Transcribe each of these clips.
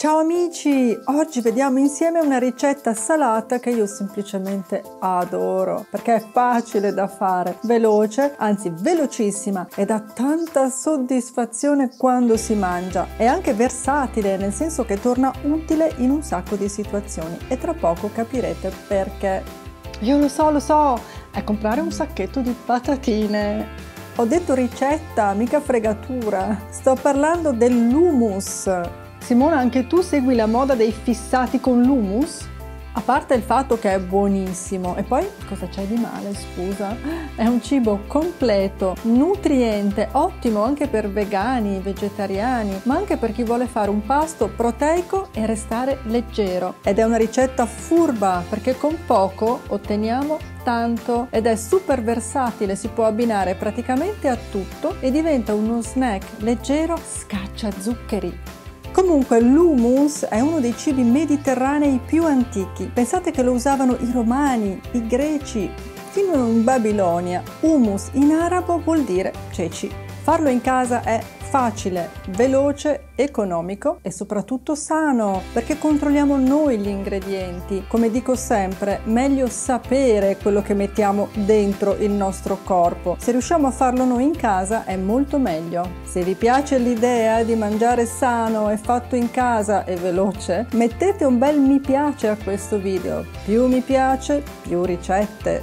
Ciao amici! Oggi vediamo insieme una ricetta salata che io semplicemente adoro perché è facile da fare, veloce, anzi velocissima e dà tanta soddisfazione quando si mangia. È anche versatile, nel senso che torna utile in un sacco di situazioni e tra poco capirete perché. Io lo so, è comprare un sacchetto di patatine. Ho detto ricetta, mica fregatura. Sto parlando dell'hummus. Simona, anche tu segui la moda dei fissati con l'hummus? A parte il fatto che è buonissimo, e poi cosa c'è di male, scusa? È un cibo completo, nutriente, ottimo anche per vegani, vegetariani, ma anche per chi vuole fare un pasto proteico e restare leggero. Ed è una ricetta furba, perché con poco otteniamo tanto ed è super versatile, si può abbinare praticamente a tutto e diventa uno snack leggero scaccia zuccheri. Comunque l'hummus è uno dei cibi mediterranei più antichi. Pensate che lo usavano i romani, i greci, fino in Babilonia. Hummus in arabo vuol dire ceci. Farlo in casa è facile, veloce, economico e soprattutto sano, perché controlliamo noi gli ingredienti. Come dico sempre, meglio sapere quello che mettiamo dentro il nostro corpo. Se riusciamo a farlo noi in casa è molto meglio. Se vi piace l'idea di mangiare sano e fatto in casa e veloce, mettete un bel mi piace a questo video. Più mi piace, più ricette.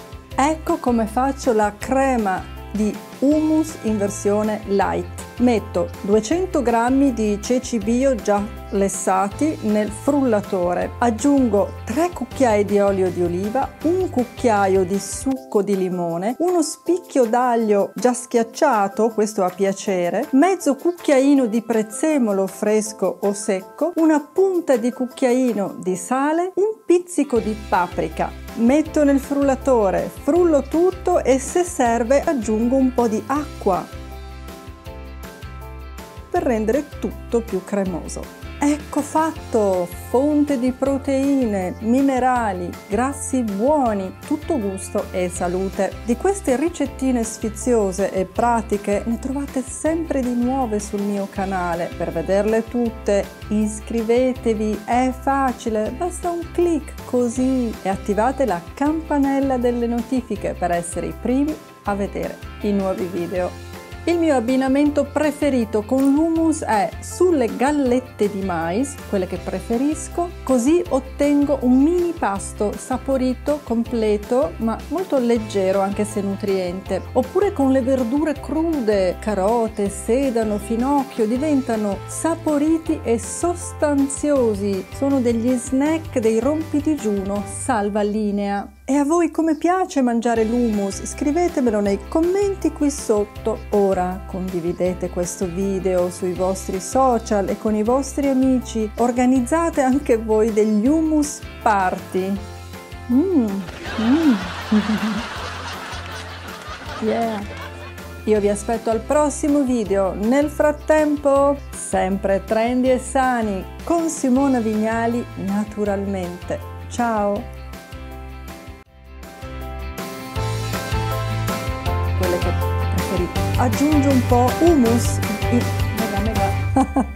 Ecco come faccio la crema di hummus in versione light. Metto 200 g di ceci bio già lessati nel frullatore, aggiungo 3 cucchiai di olio di oliva, un cucchiaio di succo di limone, uno spicchio d'aglio già schiacciato, questo a piacere, mezzo cucchiaino di prezzemolo fresco o secco, una punta di cucchiaino di sale, un pizzico di paprika. Metto nel frullatore, frullo tutto e se serve aggiungo un po' di acqua per rendere tutto più cremoso. Ecco fatto! Fonte di proteine, minerali, grassi buoni, tutto gusto e salute. Di queste ricettine sfiziose e pratiche ne trovate sempre di nuove sul mio canale. Per vederle tutte iscrivetevi, è facile, basta un clic così e attivate la campanella delle notifiche per essere i primi a vedere i nuovi video. Il mio abbinamento preferito con l'hummus è sulle gallette di mais, quelle che preferisco, così ottengo un mini pasto saporito, completo, ma molto leggero anche se nutriente. Oppure con le verdure crude, carote, sedano, finocchio, diventano saporiti e sostanziosi. Sono degli snack dei rompidigiuno salva linea. E a voi come piace mangiare l'hummus? Scrivetemelo nei commenti qui sotto. Ora condividete questo video sui vostri social e con i vostri amici. Organizzate anche voi degli hummus party. Yeah. Io vi aspetto al prossimo video. Nel frattempo, sempre trendy e sani con Simona Vignali naturalmente. Ciao! Quelle che preferite. Aggiungo un po' hummus. Mega.